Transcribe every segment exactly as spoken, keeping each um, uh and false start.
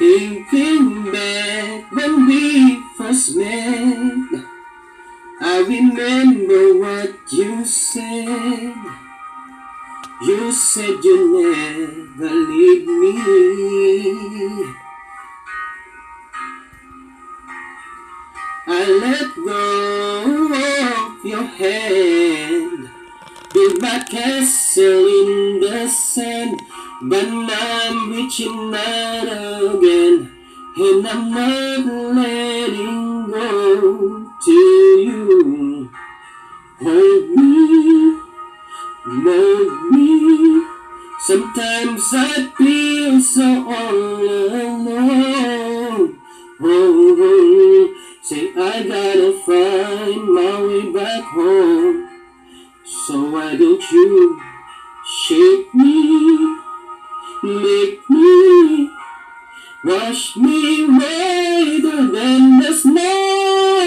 Thinking back when we first met, I remember what you said. You said you'd never leave me. I let go of your hand, built my castle in the sand, but now I'm reaching out again, and I'm not letting go till you hold me, mold me. Sometimes I feel so all alone. Oh, oh. Say I gotta find my way back home. So why don't you shake me, make me, wash me whiter than the snow.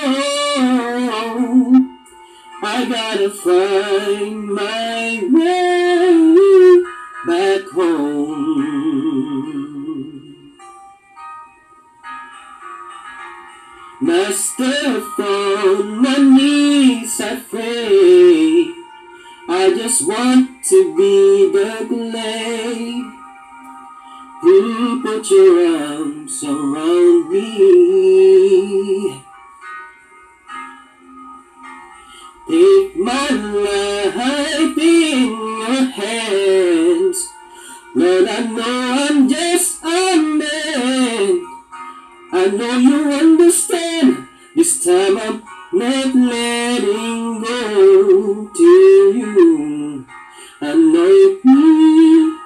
I gotta find my way back home. Master, on my knees I pray. I just want to be the clay. You put your arms around me. Take my life in your hands. Lord, I know I'm just a man. I know you understand. This time I'm not letting go to you. I know me,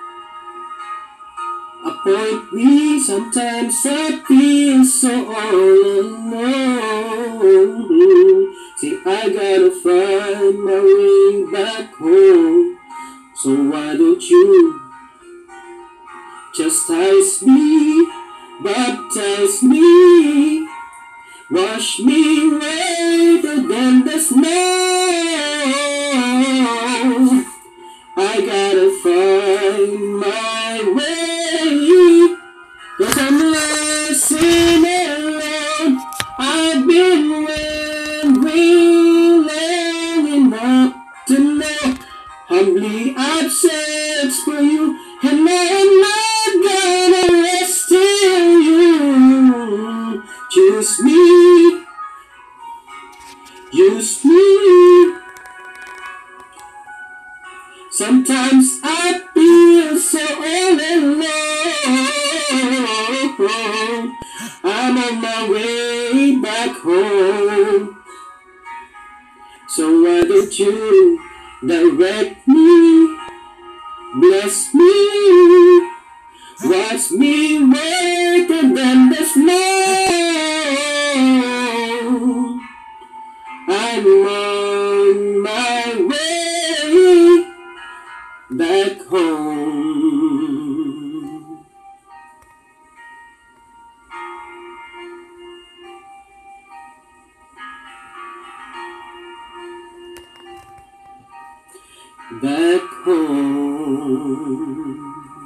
appoint me. Sometimes I feel so all alone. See, I gotta find my way back home. So why don't you chastise me, baptize me, wash me whiter than the snow. I gotta find my way, 'cause I'm lost and alone. I've been waiting long enough to know. Humbly I've searched for you, and I'm not gonna rest till you choose me, use me. Sometimes I feel so all alone. I'm on my way back home. So why don't you direct me, bless me, wash me whiter than the snow. I'm on my way back home. Back home.